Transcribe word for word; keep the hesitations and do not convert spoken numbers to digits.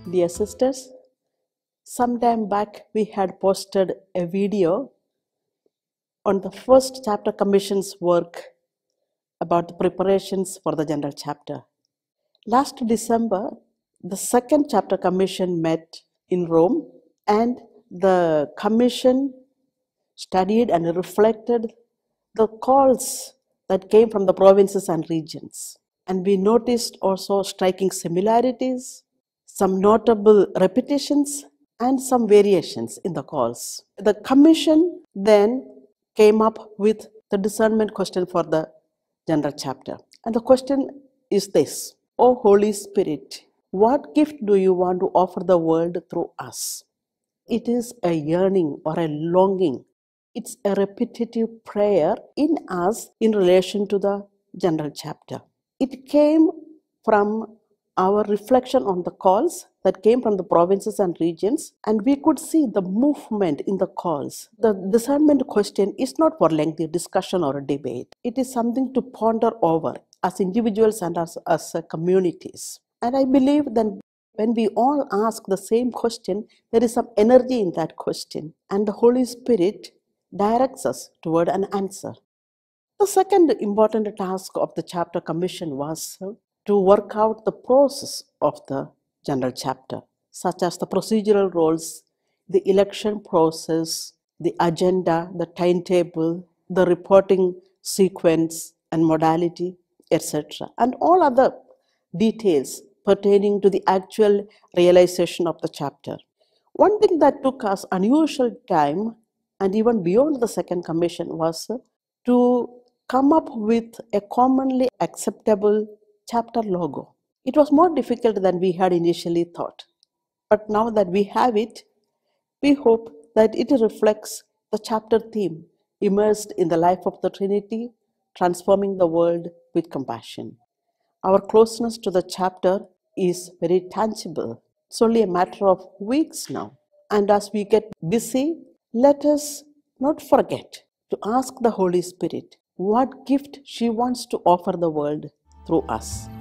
Dear sisters, sometime back we had posted a video on the first chapter commission's work about the preparations for the general chapter. Last December, the second chapter commission met in Rome, and the commission studied and reflected the calls that came from the provinces and regions. And we noticed also striking similarities, some notable repetitions, and some variations in the calls. The commission then came up with the discernment question for the general chapter. And the question is this: O Holy Spirit, what gift do you want to offer the world through us? It is a yearning or a longing. It's a repetitive prayer in us in relation to the general chapter. It came from our reflection on the calls that came from the provinces and regions, and we could see the movement in the calls. The discernment question is not for lengthy discussion or a debate. It is something to ponder over as individuals and as, as communities. And I believe that when we all ask the same question, there is some energy in that question, and the Holy Spirit directs us toward an answer. The second important task of the chapter commission was to work out the process of the general chapter, such as the procedural roles, the election process, the agenda, the timetable, the reporting sequence and modality, et cetera, and all other details pertaining to the actual realization of the chapter. One thing that took us unusual time and even beyond the second commission was to come up with a commonly acceptable chapter logo. It was more difficult than we had initially thought. But now that we have it, we hope that it reflects the chapter theme, immersed in the life of the Trinity, transforming the world with compassion. Our closeness to the chapter is very tangible. It's only a matter of weeks now. And as we get busy, let us not forget to ask the Holy Spirit what gift she wants to offer the world through us.